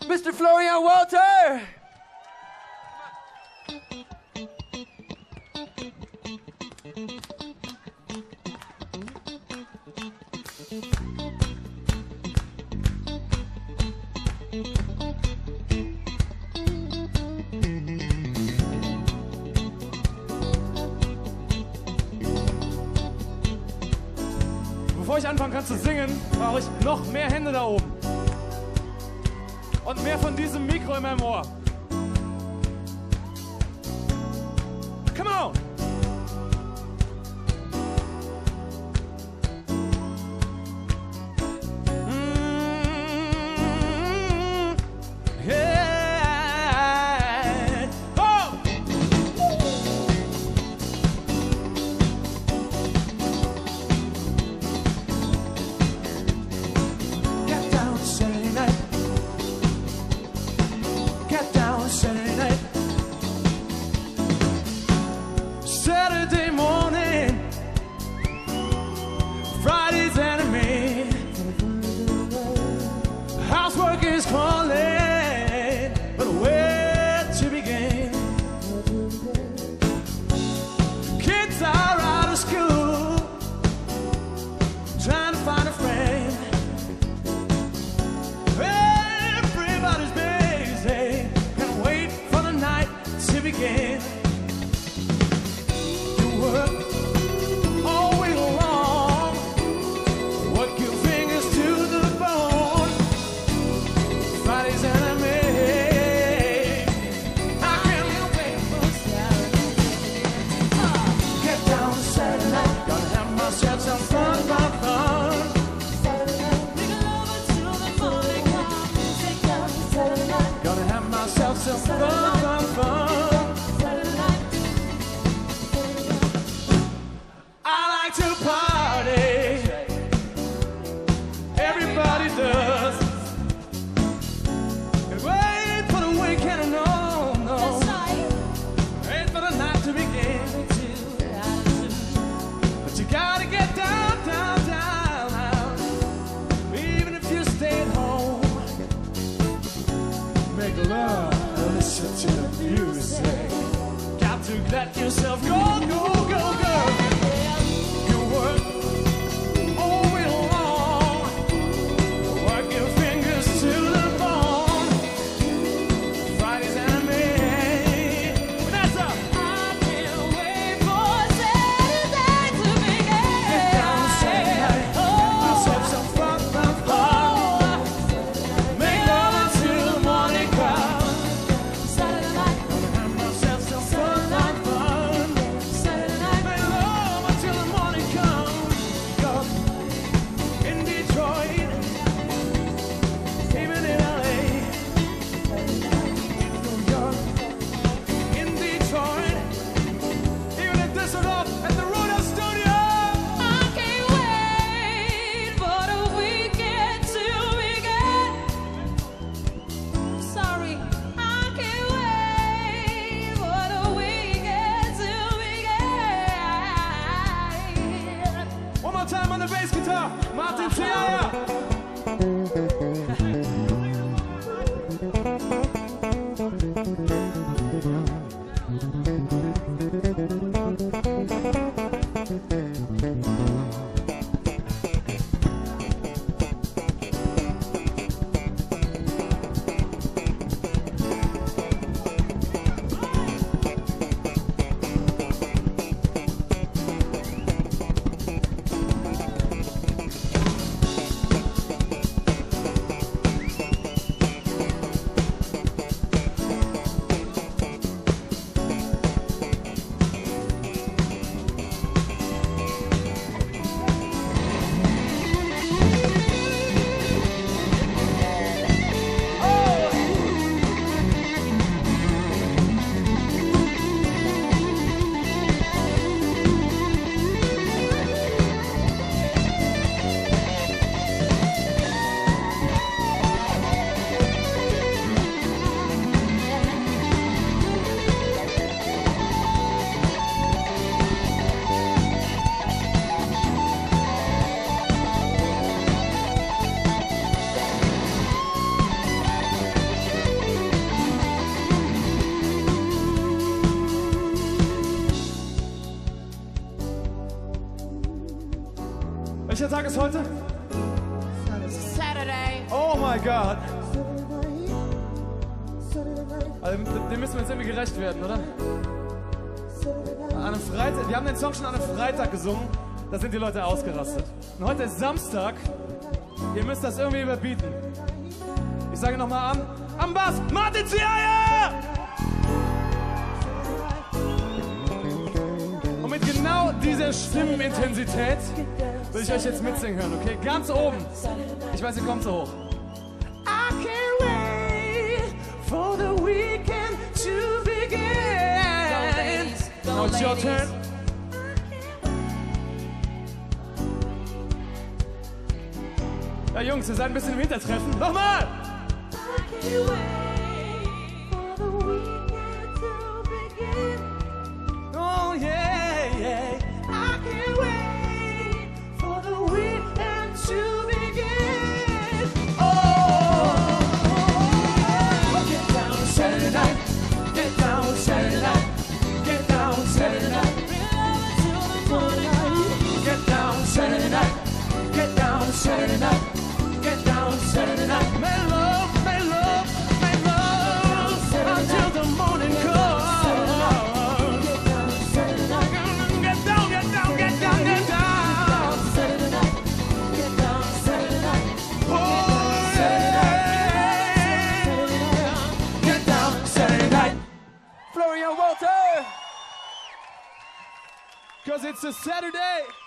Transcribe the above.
Mr. Florian Walter! Bevor ich anfangen kann zu singen, brauche ich noch mehr Hände da oben. Und mehr von diesem Mikro in meinem Ohr. Come on! Yeah. Oh! Get down Saturday night. Get down Saturday night. Saturday morning, Friday's enemy. Housework is calling, but where to begin? Kids are out of school, trying to find a friend. Everybody's busy, can't wait for the night to begin. You work all week long, work your fingers to the bone. Friday's enemy. I can't wait for Saturday. Get down Saturday night, gonna have myself some fun, fun, fun. Gonna have myself some fun, fun, fun. I like to party. Everybody does. And wait for the weekend, no, no. Wait for the night to begin. But you gotta get down, down, down, down. Even if you stay at home. Make love and listen to the music. Got to let yourself go, go, go, go. You work all week long, work your fingers to the bone. Friday's enemy. Vanessa! I can't wait for Saturday to begin. Get down Saturday night, have yourself some fun, fun, fun. Make love until the morning crowd. Gonna have myself some fun, fun, fun. ist heute? Saturday. Oh my God. Also, dem müssen wir jetzt irgendwie gerecht werden, oder? An einem Freitag, wir haben den Song schon an einem Freitag gesungen, da sind die Leute ausgerastet. Und heute ist Samstag, ihr müsst das irgendwie überbieten. Ich sage nochmal am Bass, Martin Ziaya! Und mit genau dieser Stimmenintensität will ich euch jetzt mitsingen hören, okay? Ganz oben. Ich weiß, ihr kommt so hoch. I can't wait for the weekend to begin. Now it's your turn. Ja, Jungs, ihr seid ein bisschen im Hintertreffen. Nochmal! Oh yeah, yeah. I can't wait for the weekend to begin. Oh, get down Saturday night. Get down Saturday night. Get down Saturday night. Get down Saturday night. Get down Saturday night. Get down Saturday night. Make love, make love, make love until the morning comes. Get down, get down, get down, get down. Oh yeah. Get down Saturday night. Florian Walter! 'Cause it's a Saturday.